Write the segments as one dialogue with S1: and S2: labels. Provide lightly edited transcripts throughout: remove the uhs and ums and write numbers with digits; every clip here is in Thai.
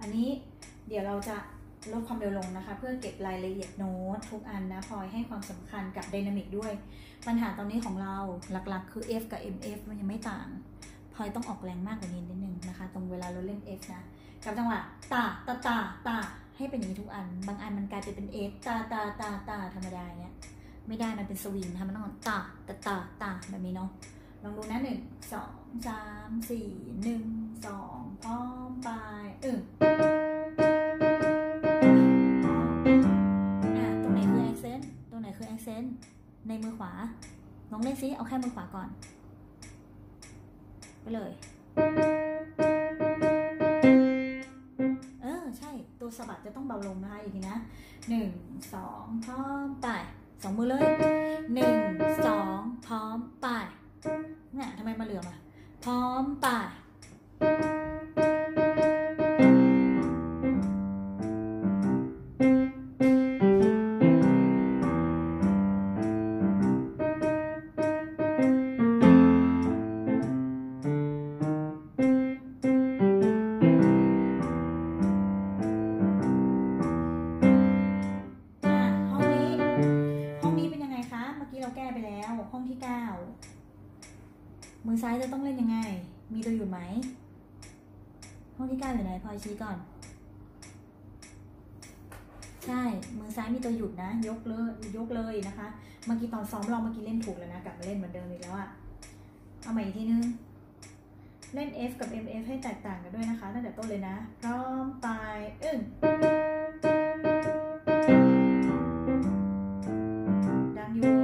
S1: อันนี้เดี๋ยวเราจะลดความเร็วลงนะคะเพื่อเก็บรายละเอียดโน้ตทุกอันนะพลอยให้ความสำคัญกับไดนามิกด้วยปัญหาตอนนี้ของเราหลักๆคือ F กับ MF มันยังไม่ต่างพลอยต้องออกแรงมากกว่านี้นิดนึงนะคะตรงเวลาเราเล่น F นะกับจังหวะตาตาตาตาให้เป็นอย่างนี้ทุกอันบางอันมันกลายเป็น F ตาตาตาตาธรรมดาเนี้ยไม่ได้มันเป็นสวิงนะคะมันต้องตาตาตาตาแบบนี้เนาะลองดูนะ1 2 3 4 1 2พร้อมไปตรงไหนคือ accent ตรงไหนคือ accent ในมือขวาลองเล่นซิเอาแค่มือขวาก่อนไปเลยใช่ตัวสะบัดจะต้องเบาลงนะคะอีกทีนะ1 2พร้อมไป2มือเลย1 2พร้อมไปเนี่ยทำไมมาเหลือมาพร้อมไปห้องที่9มือซ้ายจะต้องเล่นยังไงมีตัวหยุดไหมห้องที่9อยู่ไหนพลอยชี้ก่อนใช่มือซ้ายมีตัวหยุดนะยกเลยนะคะเมื่อกี้ตอนซ้อมเราเมื่อกี้เล่นถูกแล้วนะกลับมาเล่นเหมือนเดิมอีกแล้วอะเอาใหม่อีกทีนึงเล่น F กับ MF ให้แตกต่างกันด้วยนะคะตั้งแต่ต้นเลยนะพร้อมไปดังอยู่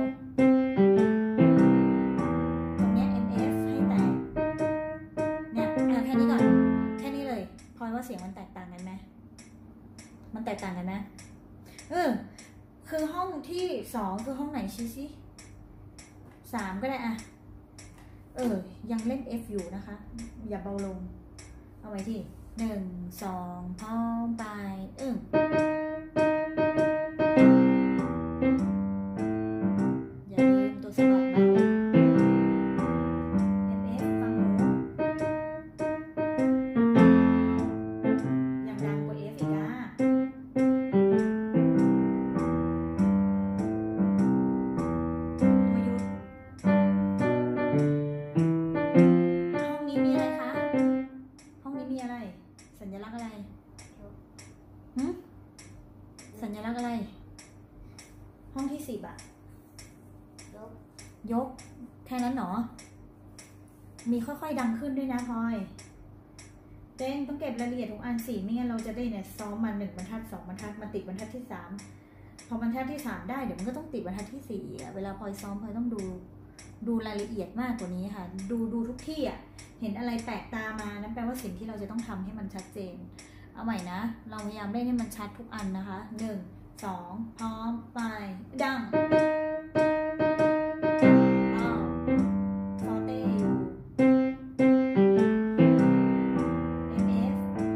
S1: เสียงมันแตกต่างกันไหมมันแตกต่างกันไหมคือห้องที่2คือห้องไหนชี้สิ3ก็ได้อะยังเล่น F อยู่นะคะอย่าเบาลงเอาไว้ที่1 2พร้อมไปอย่าลืมตัวสะบัดนะสัญลักษณ์อะไรห้องที่10อะยกแค่นั้นหรอมีค่อยๆดังขึ้นด้วยนะพลอยเต้นต้องเก็บรายละเอียดทุกอันสิไม่งั้นเราจะได้เนี่ยซ้อมมา1บรรทัด2บรรทัดมาติดบรรทัดที่3พอบรรทัดที่3ได้เดี๋ยวมันก็ต้องติดบรรทัดที่4เวลาพลอยซ้อมพลอยต้องดูรายละเอียดมากกว่านี้ค่ะดูทุกที่อ่ะเห็นอะไรแปลกตามานั่นแปลว่าสิ่งที่เราจะต้องทำให้มันชัดเจนเอาใหม่นะเราพยายามเล่นให้มันชัดทุกอันนะคะ1 2พร้อมไปดังฟอเต้อยู่MF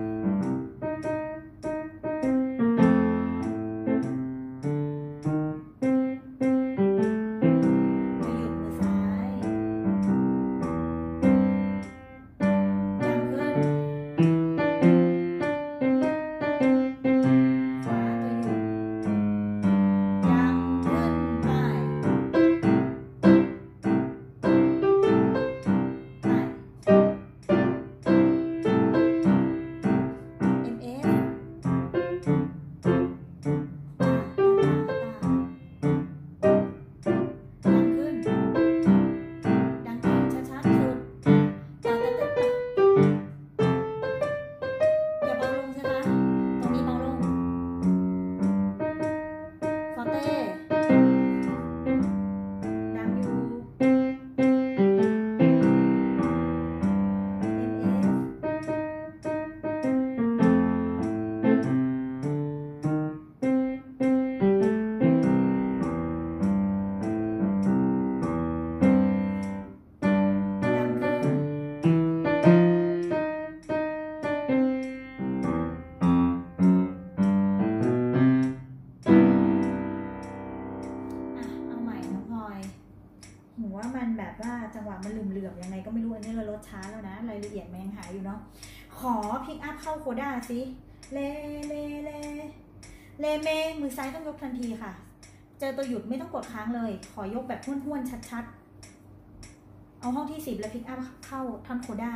S1: มันเหลื่อมๆยังไงก็ไม่รู้อันนี้เราลดช้าแล้วนะรายละเอียดมันยังหายอยู่เนาะขอพิกอัพเข้าโคด้าสิเลเลเลเลเมมือซ้ายต้องยกทันทีค่ะ เจอตัวหยุดไม่ต้องกดค้างเลย ขอยกแบบห้วนๆชัดๆเอาห้องที่10แล้วพลิกอัพเข้าท่อนโคด้า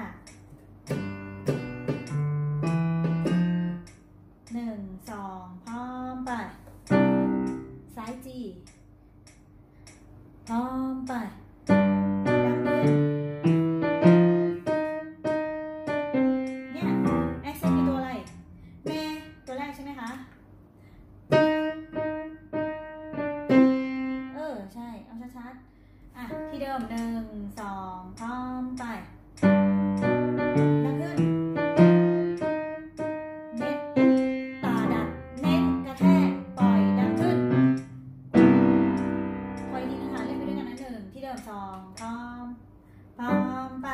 S1: 1 2พร้อมไปซ้ายจีพร้อมไปดังขึ้นเนี่ยแอคเซนต์มีตัวอะไรเมตัวแรกใช่ไหมคะใช่เอาชัดๆที่เดิม1 2พร้อมไปดังขึ้นเน็ตตาดัดเน็ตกระแทกปล่อยดังขึ้นพออีกทีนึงค่ะเล่นไปด้วยกันนะ1ที่เดิม2พร้อมไป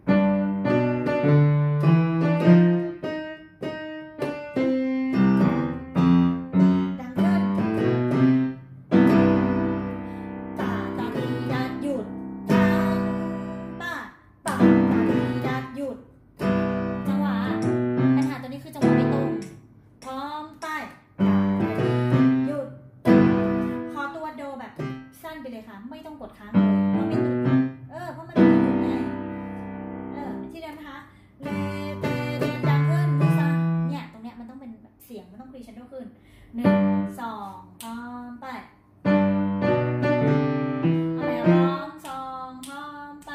S1: ดังขึ้นตาตาดีดัดหยุดตาป้าตาตาดีดัดหยุดจังหวะปัญหาตัวนี้คือจังหวะไม่ตรงพร้อมไปตาตาดีหยุดขอตัวโดแบบสั้นไปเลยค่ะไม่ต้องกดค้างเลยเพราะเป็นเพราะมันเป็นหยุดไงที่เดิมนะคะเลเตเดดังขึ้นมือซ้ายเนี่ยตรงเนี้ยมันต้องเป็นแบบเสียงมันต้องครีชันโดขึ้น1 2พร้อมไปเอาไปร้อง2พร้อมไป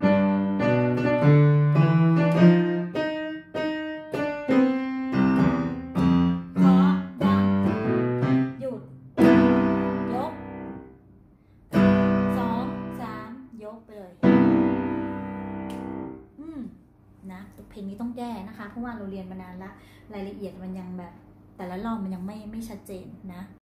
S1: ขอดังหยุดยก2 3ยกไปเลยนะเพลงนี้ต้องแก้นะคะเพราะว่าเราเรียนมานานละรายละเอียดมันยังแบบแต่ละรอบมันยังไม่ชัดเจนนะ